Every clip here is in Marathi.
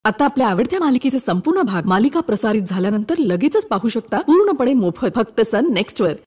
आता आपल्या आवडत्या मालिकेचे संपूर्ण भाग मालिका प्रसारित झाल्यानंतर लगेचच पाहू शकता पूर्णपणे मोफत फक्त सन नेक्स्ट वर.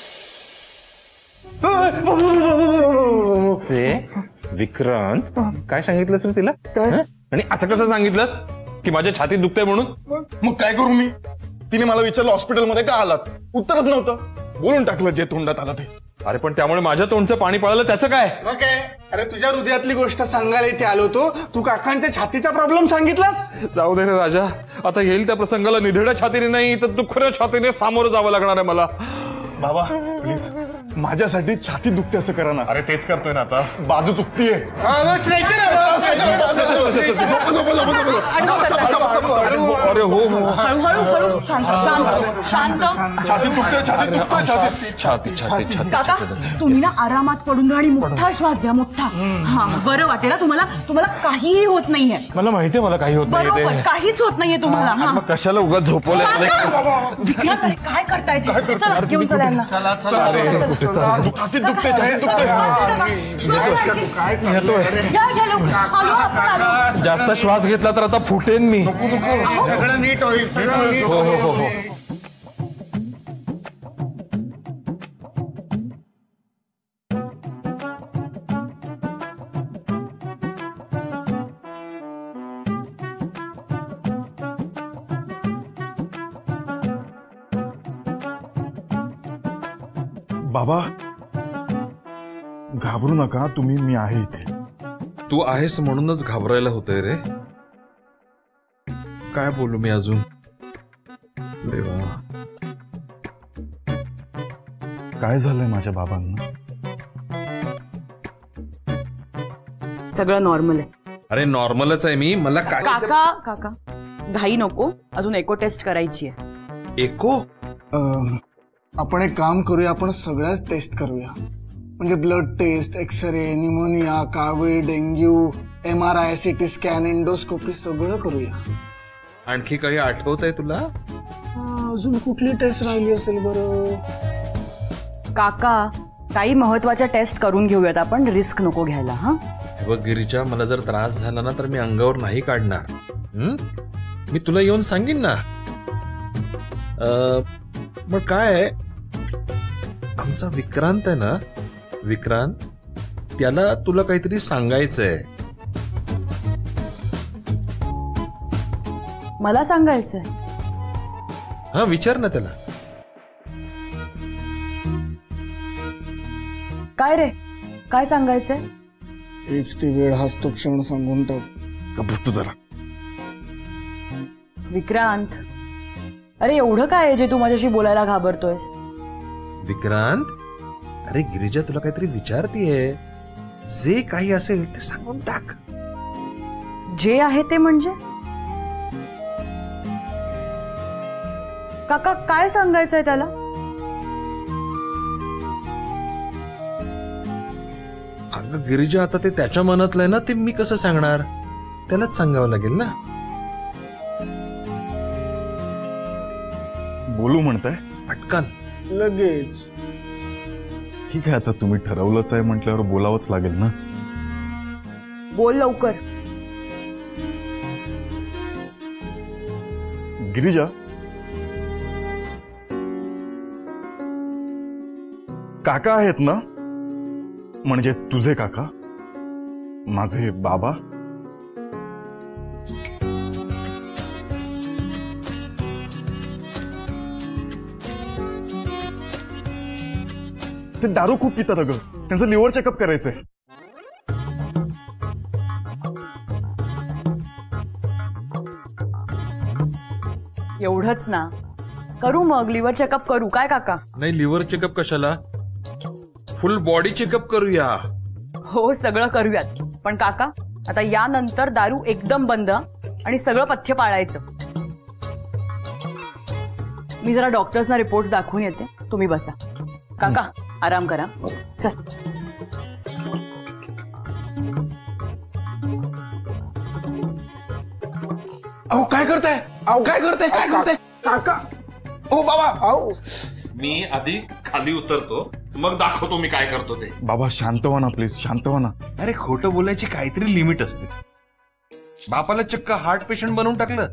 विक्रांत काय सांगितलंस रे तिला? आणि असं कसं सांगितलंस की माझ्या छातीत दुखतंय म्हणून? मग काय करू मी? तिने मला विचारलं हॉस्पिटलमध्ये का आलात, उत्तरच नव्हतं. बोलून टाकलं जे तोंडात आलं ते. अरे पण त्यामुळे माझ्या तोंडचं पाणी पळालं त्याचं काय? अरे तुझ्या हृदयातली गोष्ट सांगायला इथे आलो होतो, तू काकांच्या छातीचा प्रॉब्लेम सांगितलास. जाऊ दे रे राजा, आता येईल त्या प्रसंगाला निधड्या छातीने नाही तर दुखऱ्या छातीने सामोरं जावं लागणार आहे मला. बाबा प्लीज माझ्यासाठी छाती दुखते असं करा ना. अरे तेच करतोय ना आता. बाजू चुकतीये. अरे हो हळूहळू शांत. छाती दुखते, छाती दुखते, छाती छाती छाती. काका तुम्ही ना आरामात पडून राहा आणि मोठा श्वास घ्या, मोठा. हा बरं वाटेल तुम्हाला. तुम्हाला काहीही होत नाहीये. मला माहितीये मला काही होत बरोबर, नाही. काहीच होत नाहीये तुम्हाला. मग कशाला उगाच झोपवलंय? विक्रांत अरे काय करताय ते? चला, घेऊन चला यांना. छाती दुखते, छाती दुखते. घ्या लवकर. आलो आपण, आलो. जास्त श्वास घेतला तर आता फुटेन मी. सगळं नीट होईल, सगळं नीट होईल. बाबा घाबरू नका, तुम्ही, मी आहे इथे. तू आहेस म्हणूनच घाबरायला होतंय रे. काय बोलू मी अजून? देवा काय झालंय माझ्या बाबांना? सगळं नॉर्मल आहे. अरे नॉर्मलच आहे मी. मला काय काका घाई नको, अजून एको टेस्ट करायची आहे. एको? आपण एक काम करूया, आपण सगळ्याच टेस्ट करूया. म्हणजे ब्लड टेस्ट, एक्सरे, निमोनिया, कावीळ, dengue, MRI, CT scan, endoscopy सगळं करूया. आणखी काही आठवत आहे तुला? अजून कुठली टेस्ट राहिली असेल बरं? काका काही महत्वाच्या टेस्ट करून घेऊयात आपण, रिस्क नको घ्यायला. हा बघ गिरीजा, मला जर त्रास झाला ना तर मी अंगावर नाही काढणार. मी तुला येऊन सांगेन ना. मग काय आमचा विक्रांत आहे ना, विक्रांत, त्याला तुला काहीतरी सांगायचंय. मला सांगायचंय? हा विचार ना त्याला. काय रे, काय सांगायचंय? हेच ती वेळ, हाच तो क्षण सांगून टाक. बस तू जरा. विक्रांत अरे एवढं काय आहे जे तू माझ्याशी बोलायला घाबरतोयस? विक्रांत, अरे गिरिजा तुला काहीतरी विचारतीये. जे काही असेल ते सांगून टाक. जे आहे ते म्हणजे? काका काय सांगायचंय त्याला? अगं गिरिजा, आता ते त्याच्या मनातलंय ना, ते मी कसं सांगणार? त्यालाच सांगावं लागेल ना. बोलू म्हणताय? पटकन लगेच. ठीक आहे, आता तुम्ही ठरवलंच आहे म्हटल्यावर बोलावंच लागेल ना. बोल लवकर. गिरिजा, काका आहेत ना, म्हणजे तुझे काका, माझे बाबा. ते दारू खूप पितात अगं, त्यांचं लिव्हर चेकअप करायचंय. एवढंच ना? करू मग, लिव्हर चेकअप करू. काय काका? नाही, लिव्हर चेकअप कशाला, फुल बॉडी चेकअप करूया. हो सगळं करूयात, पण काका आता यानंतर दारू एकदम बंद आणि सगळं पथ्य पाळायचं. मी जरा डॉक्टर्सना रिपोर्ट दाखवून येते, तुम्ही बसा. काका आराम करा. चल. अहो काय करताय? अहो काय करताय? काय करताय काका? ओ बाबा, अहो मी आधी खाली उतरतो, मग दाखवतो मी काय करतो ते. बाबा शांत व्हा ना प्लीज, शांत व्हा ना. अरे खोटं बोलायची काहीतरी लिमिट असते. बापाला चक्क हार्ट पेशंट बनवून टाकलं.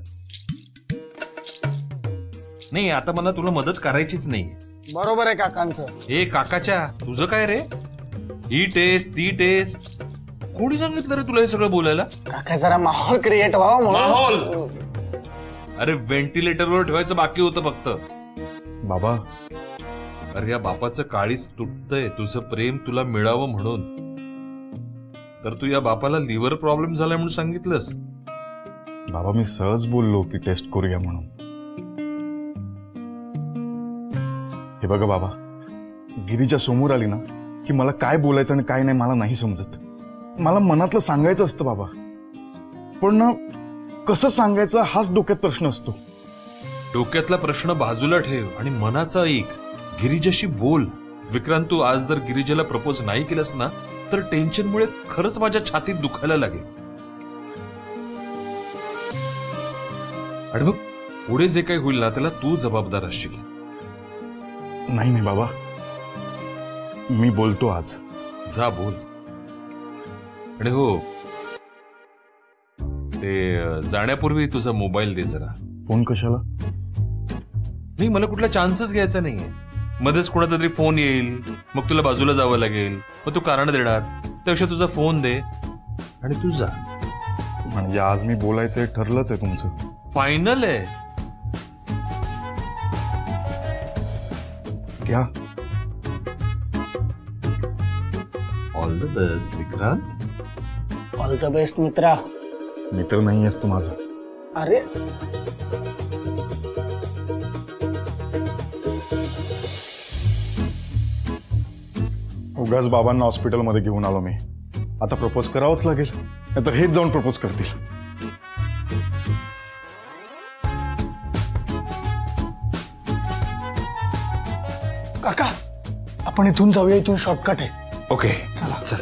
नाही आता मला तुला मदत करायचीच नाही. बरोबर आहे काकांचं. ए काकाच्या तुझं काय रे? ही टेस्ट ती टेस्ट कोणी सांगितलं रे तुला हे सगळं बोलायला? काका जरा माहोल क्रिएट व्हावा म्हणून. माहोल? अरे व्हेंटिलेटरवर ठेवायचं बाकी होतं फक्त. बाबा अरे या बापाचं काळीच तुटतंय तुझं प्रेम तुला मिळावं म्हणून. तर तू या बापाला लिव्हर प्रॉब्लेम झालाय म्हणून सांगितलंस. बाबा मी सहज बोललो की टेस्ट करूया म्हणून. हे बघा बाबा, गिरीच्या समोर आली ना की मला काय बोलायचं आणि काय नाही मला नाही समजत. मला मनातलं सांगायचं असतं बाबा, पण ना कसं सांगायचं हाच डोक्यात प्रश्न असतो. डोक्यातला प्रश्न बाजूला ठेव आणि मनाचा ऐक. गिरिजाशी बोल. विक्रांत तू आज जर गिरिजाला प्रपोज नाही केलंस ना तर टेन्शनमुळे खरंच माझ्या छातीत दुखायला लागेल. आणि मग पुढे जे काही होईल ना त्याला तू जबाबदार असशील. नाही नाही बाबा, मी बोलतो आज. जा बोल. आणि हो ते जाण्यापूर्वी तुझा मोबाईल दे जरा. फोन कशाला? नाही मला कुठला चान्सच घ्यायचा नाहीये. मध्येच कोणाचा तरी फोन येईल मग तुला बाजूला जावं लागेल मग तू कारण देणार. त्यापेक्षा तुझा फोन दे आणि तू जा. म्हणजे आज मी बोलायचंय ठरलंच आहे तुमचं? फायनल आहे. क्या? All the best Vikrant. All the best मित्रा. मित्र नाही आहेस तू माझा. अरे उगाच बाबांना हॉस्पिटलमध्ये घेऊन आलो मी. आता प्रपोज करावंच लागेल, नाहीतर हेच जाऊन प्रपोज करतील. काका आपण इथून जाऊया, इथून शॉर्टकट आहे. ओके चला. चल.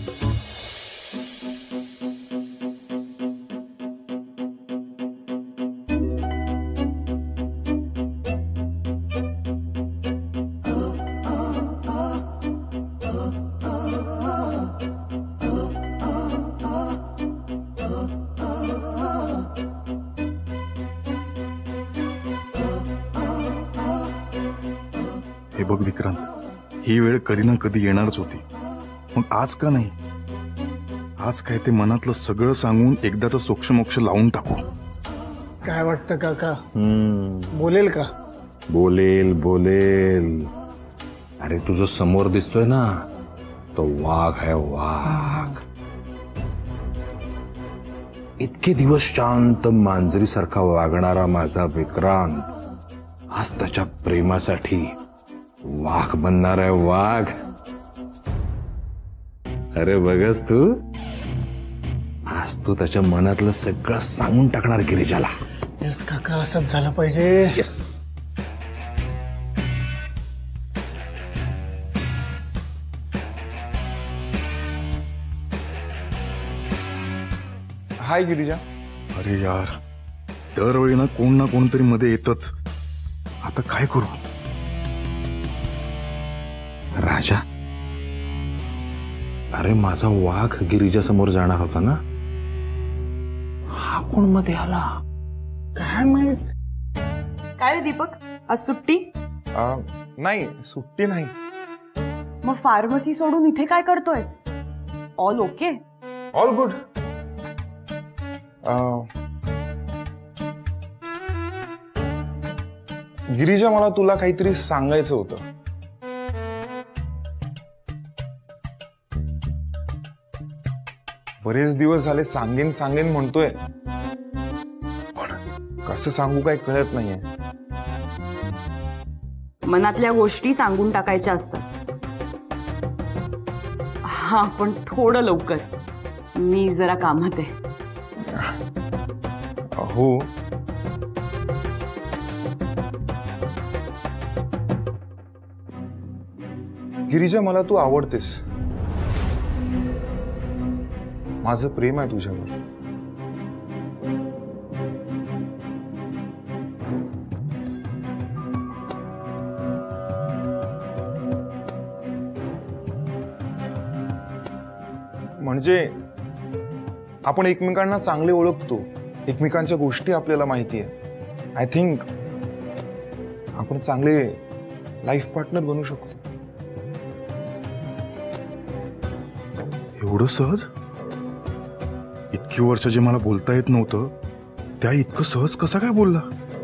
हे बघ विक्रांत, ही वेळ कधी ना कधी येणारच होती. मग आज का नाही? आज काय ते मनातलं सगळं सांगून एकदाचा सोक्षमोक्ष लावून टाकू. काय वाटतं काका, बोलेल का? बोलेल बोलेल. अरे तुझं समोर दिसतोय ना तो वाघ आहे वाघ. इतके दिवस शांत मांजरीसारखा वागणारा माझा विक्रांत आज त्याच्या प्रेमासाठी वाघ बनणार आहे वाघ. अरे बघस तू, आज तू त्याच्या मनातलं सगळं सांगून टाकणार गिरिजाला. येस काका, असंच झालं पाहिजे. येस. हाय गिरिजा. अरे यार, दरवेळी ना कोणतरी मध्ये येतच. आता काय करू? राजा, अरे माझा वाघ गिरिजा समोर जाणार होता ना, हा कोण मध्ये आला? काय माहित. काय रे दीपक, आज सुट्टी? नाही, सुट्टी नाही. मग फार्मसी सोडून इथे काय करतोयस? All okay? All good. Girija, मला तुला काहीतरी सांगायचं होतं. बरेच दिवस झाले सांगेन सांगेन म्हणतोय, पण कसं सांगू काय कळत नाहीये. मनातल्या गोष्टी सांगून टाकायच्या असतात. हा पण थोडं लवकर, मी जरा कामात आहे. हो, गिरिजा मला तू आवडतेस. माझं प्रेम आहे तुझ्यावर. म्हणजे आपण एकमेकांना चांगले ओळखतो, एकमेकांच्या गोष्टी आपल्याला माहिती आहे. आय थिंक आपण चांगले लाईफ पार्टनर बनू शकतो. एवढं सहज? इतकी वर्ष जे मला बोलता येत नव्हतं त्या इतकं सहज कसा काय बोलला?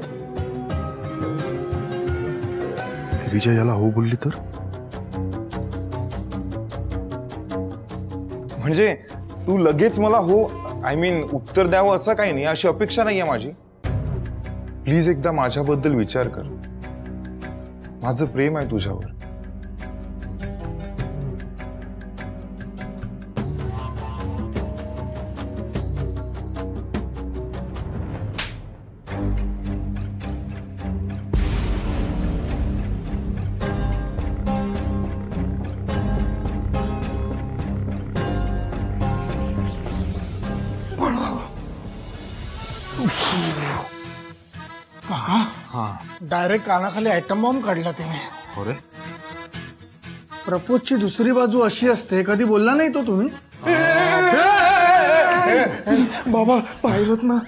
गिरिजा याला हो बोलली तर? म्हणजे तू लगेच मला हो आय मीन उत्तर द्यावं असं काही नाही, अशी अपेक्षा नाहीये माझी. प्लीज एकदा माझ्याबद्दल विचार कर. माझं प्रेम आहे तुझ्यावर. डायरेक्ट कानाखाली आयटम बॉम्ब काढला तिने. अरे प्रपोजची दुसरी बाजू अशी असते, कधी बोलला नाही तो तुम्ही? बाबा पाहिलंत ना.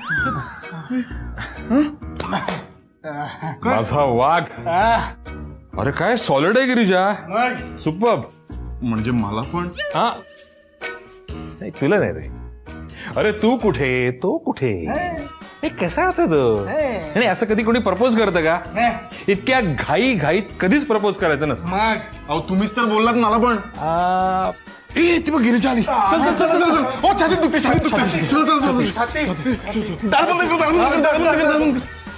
माझा वाघ. अरे काय सॉलिड आहे गिरिजा. सुपर. म्हणजे मला पण हा नाही, तुला नाही रे. अरे तू कुठे तो कुठे, हे कसा होता तो? नाही असं कधी कोणी प्रपोज करतं का? इतक्या घाई घाईत कधीच प्रपोज करायचं नसतं. अहो तुम्हीच तर बोललात मला पण. ए ती बघ गिरिजा आली. चल चल चल चल. ओ छातीत दुखते, छातीत दुखते. चल चल चल. दार बंद कर, दार बंद कर.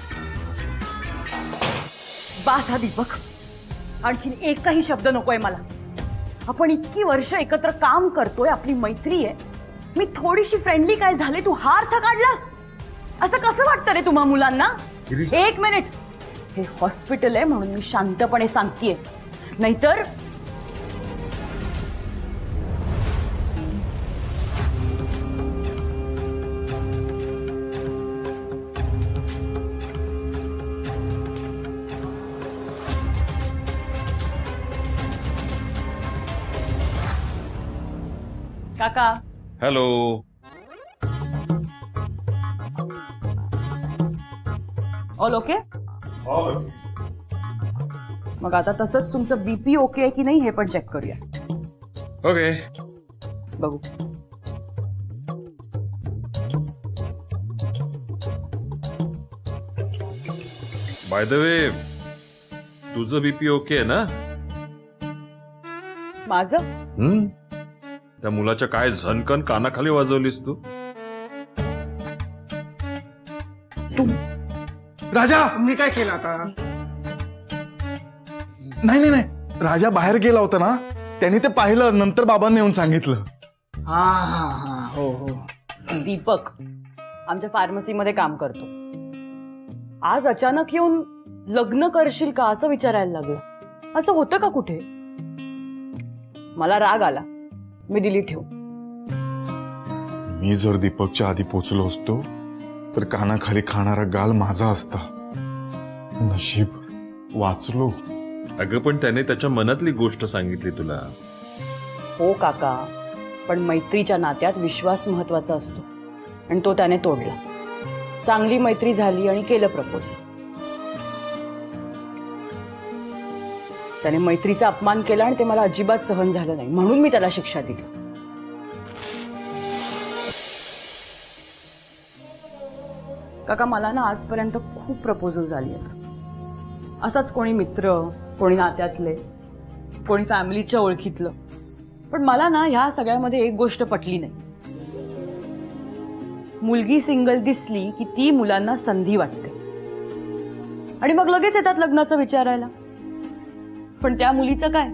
बास हा दीपक, आणखीन एकही शब्द नकोय मला. आपण इतकी वर्ष एकत्र काम करतोय, आपली मैत्री आहे. मी थोडीशी फ्रेंडली काय झाले, तू हा अर्थ काढलास? असं कसं वाटतं रे तुम्हा मुलांना? एक मिनिट, हे हॉस्पिटल आहे म्हणून मी शांतपणे सांगतेय, नाहीतर काका. हॅलो. All okay? मग आता तसंच तुमचं बीपी ओके आहे की नाही हे पण चेक करूया. ओके. बघू. बाय द वे, तुझं बीपी ओके आहे ना? माझं? त्या मुलाच्या काय झनकन कानाखाली वाजवलीस तू? राजा, मी काय केलं आता? नाही नाही नाही, राजा बाहेर गेला होता ना, त्यांनी ते पाहिलं, नंतर बाबांनी येऊन सांगितलं. हा हा हा हो हो. दीपक आमच्या फार्मसीमध्ये काम करतो. आज अचानक येऊन लग्न करशील का असं विचारायला लागलं. असं होतं का कुठे? मला राग आला, मी दिली ठेव. मी जर दीपकच्या आधी पोचलो असतो तर कानाखाली खाणारा गाल माझा असता. नशीब वाचलो. अगं पण त्याने त्याच्या मनातली गोष्ट सांगितली तुला. हो काका, पण मैत्रीच्या नात्यात विश्वास महत्वाचा असतो आणि तो त्याने तोडला. चांगली मैत्री झाली आणि केलं प्रपोज. त्याने मैत्रीचा अपमान केला आणि ते मला अजिबात सहन झालं नाही, म्हणून मी त्याला शिक्षा दिली. काका मला ना आजपर्यंत खूप प्रपोजल झाली आहेत. असाच कोणी मित्र, कोणी नात्यातले, कोणी फॅमिलीच्या ओळखीतलं. पण मला ना ह्या सगळ्यामध्ये एक गोष्ट पटली नाही. मुलगी सिंगल दिसली की ती मुलांना संधी वाटते आणि मग लगेच येतात लग्नाचं विचारायला. पण त्या मुलीचं काय?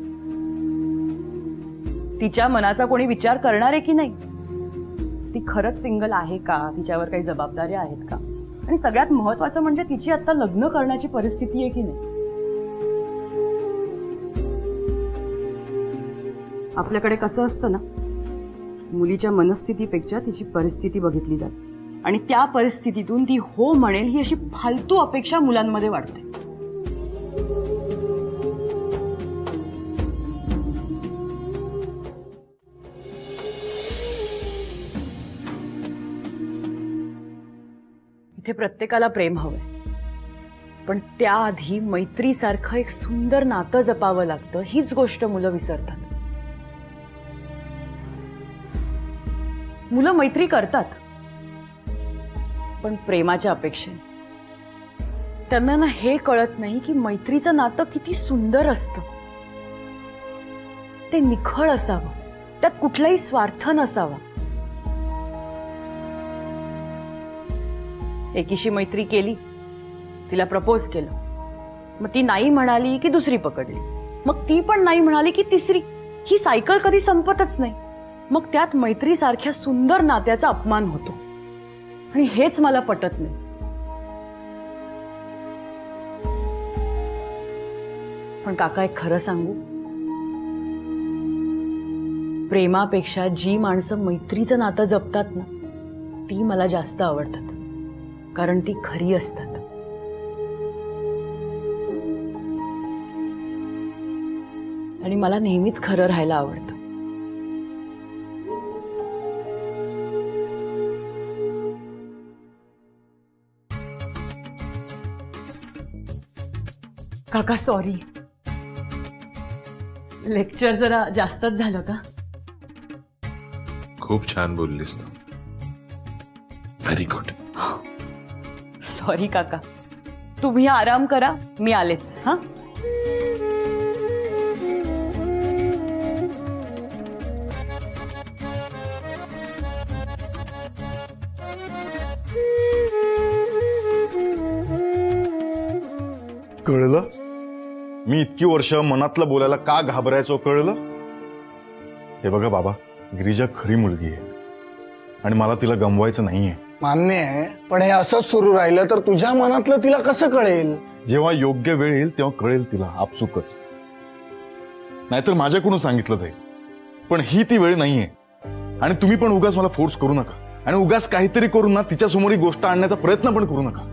तिच्या मनाचा कोणी विचार करणार आहे की नाही? ती खरंच सिंगल आहे का? तिच्यावर काही जबाबदाऱ्या आहेत का? आणि सगळ्यात महत्वाचं म्हणजे तिची आता लग्न करण्याची परिस्थिती आहे की नाही? आपल्याकडे कसं असतं ना, मुलीच्या मनस्थितीपेक्षा तिची परिस्थिती बघितली जाते आणि त्या परिस्थितीतून ती हो म्हणेल ही अशी फालतू अपेक्षा मुलांमध्ये वाढते. इथे प्रत्येकाला प्रेम हवंय, पण त्याआधी मैत्रीसारखं एक सुंदर नातं जपावं लागतं. हीच गोष्ट मुलं विसरतात. मुलं मैत्री करतात, पण प्रेमाच्या अपेक्षेने. त्यांना ना हे कळत नाही की मैत्रीचं नातं किती सुंदर असतं. ते निखळ असावं, त्यात कुठलाही स्वार्थ नसावा. एकीशी मैत्री केली, तिला प्रपोज केलं, मग ती नाही म्हणाली की दुसरी पकडली, मग ती पण नाही म्हणाली की तिसरी. ही सायकल कधी संपतच नाही. मग त्यात मैत्रीसारख्या सुंदर नात्याचा अपमान होतो, आणि हेच मला पटत नाही. पण काका, एक खरं सांगू, प्रेमापेक्षा जी माणसं मैत्रीचं नातं जपतात ना, ती मला जास्त आवडतात, कारण ती खरी असतात. आणि मला नेहमीच खरं राहायला आवडतं. काका सॉरी, लेक्चर जरा जास्तच झालं का? खूप छान बोललीस तू. Very good. सॉरी काका, तुम्ही आराम करा, मी आलेच. हा, कळलं? मी इतकी वर्ष मनातलं बोलायला का घाबरायचो कळलं? हे बघा बाबा, गिरिजा खरी मुलगी आहे आणि मला तिला गमवायचं नाहीये. मान्य आहे, पण हे असंच सुरू राहिलं तर तुझ्या मनातलं तिला कसं कळेल? जेव्हा योग्य वेळ येईल तेव्हा कळेल तिला, आपसुकच. नाहीतर माझ्याकडून सांगितलं जाईल. पण ही ती वेळ नाहीये. आणि तुम्ही पण उगाच मला फोर्स करू नका, आणि उगाच काहीतरी करून ना तिच्या समोर ही गोष्ट आणण्याचा प्रयत्न पण करू नका.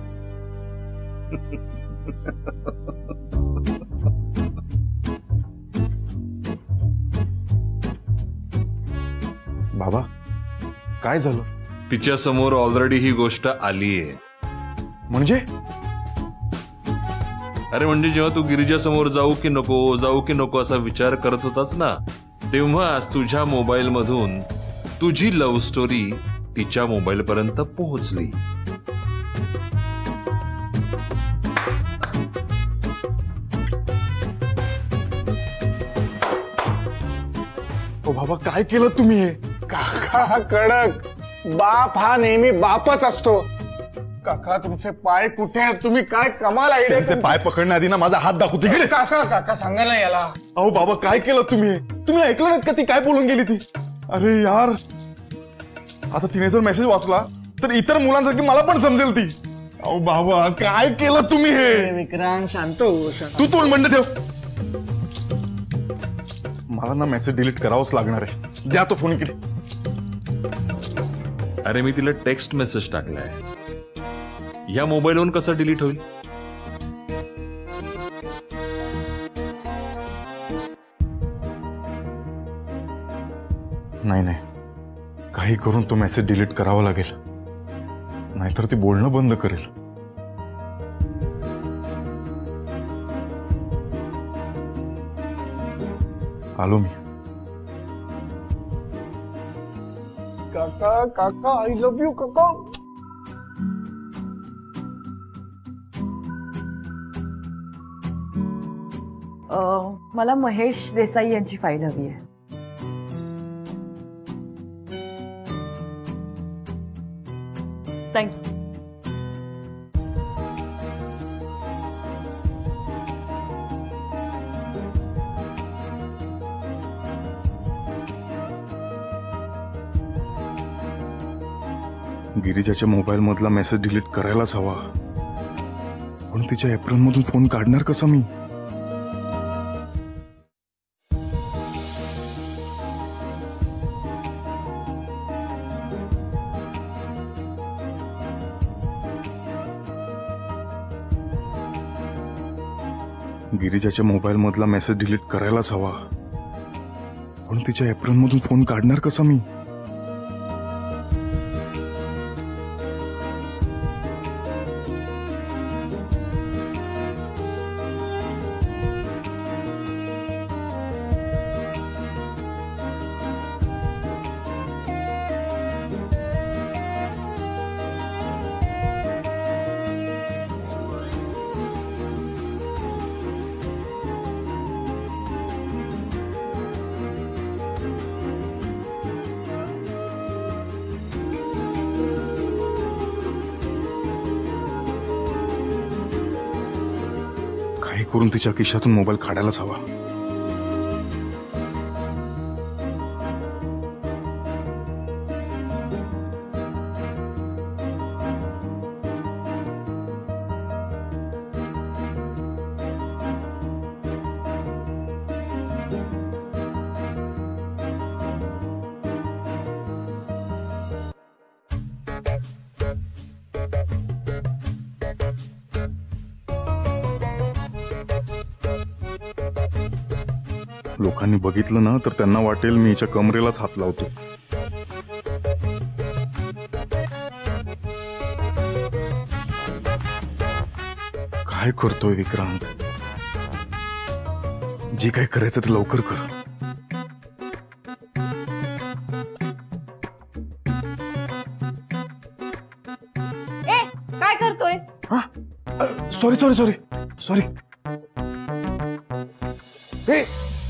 बाबा, काय झालं? तिच्या समोर ऑलरेडी ही गोष्ट आलीये. म्हणजे? अरे म्हणजे जेव्हा तू गिरिजा समोर जाऊ की नको असा विचार करत होतास ना, तेव्हाच तुझ्या मोबाईल मधून तुझी लव्ह स्टोरी तिच्या मोबाईल पर्यंत पोहोचली. ओ बाबा, काय केलं तुम्ही हे? काका कडक, बाप हा नेहमी बापच असतो. काका तुमचे पाय कुठे आहेत? तुम्ही काय कमाल आयडिया. त्यांचे पाय पकडण्याआधी ना माझा हात दाखवते. काका काका सांगा ना याला. अहो बाबा, काय केलं तुम्ही? तुम्ही ऐकलं नाहीत का ती काय बोलून गेली ती? अरे यार, आता तिने जर मेसेज वाचला तर इतर मुलांसारखी मला पण समजेल ती. अहो बाबा, काय केलं तुम्ही हे? विक्रांत शांत हो, शांत. तू तोंड बंद ठेव. मला ना मेसेज डिलीट करावंच लागणार आहे. द्या तो फोन इकडे. अरे मी तिला टेक्स्ट मेसेज टाकलाय. या मोबाईलवरून कसं डिलीट होईल? नाही, काही करून तो मेसेज डिलीट करावा लागेल, नाहीतर ती बोलणं बंद करेल. आलो मी. काका काका, आय लव्ह यू काका. मला महेश देसाई यांची फाईल हवी आहे. थँक्यू. गिरिजाच्या मोबाईल मधला मेसेज डिलीट करायलाच हवा, पण तिच्या एप्रिल मधून फोन काढणार कसा मी? गिरिजाच्या मोबाईल मधला मेसेज डिलीट करायलाच हवा, पण तिच्या एप्रिल मधून फोन काढणार कसा मी? काही करून तिच्या खिशातून मोबाईल काढायलाच हवा. लोकांनी बघितलं ना तर त्यांना वाटेल मी हिच्या कमरेलाच हात लावतो. काय करतोय विक्रांत? जे काय करायचं ते लवकर कर. ए काय करतोयस? Sorry sorry sorry sorry. ए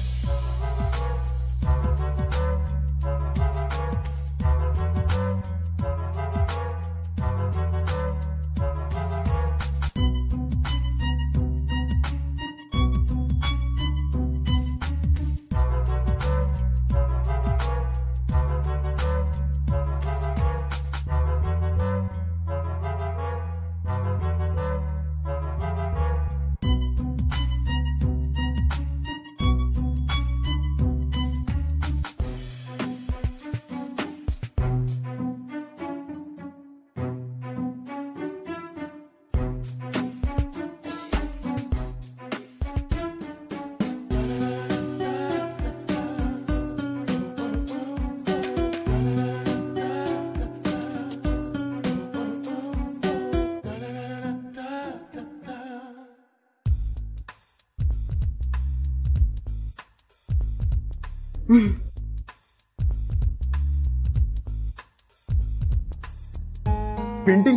पेंटिंग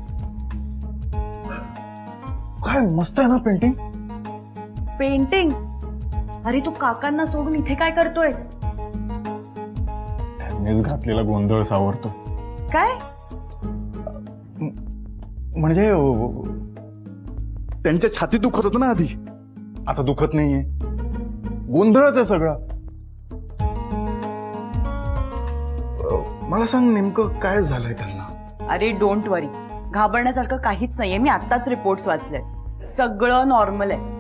काय मस्त आहे ना पेंटिंग. पेंटिंग? अरे तू काकांना सोडून इथे काय करतोयस? त्यांनीच घातलेला गोंधळ सावरतो. काय? म्हणजे त्यांच्या छातीत दुखत होतं ना आधी, आता दुखत नाहीये. गोंधळच आहे सगळा. मला सांग नेमकं काय झालंय त्यांना? अरे डोंट वरी, घाबरण्यासारखं काहीच नाहीये. मी आत्ताच रिपोर्ट्स वाचले, सगळं नॉर्मल आहे.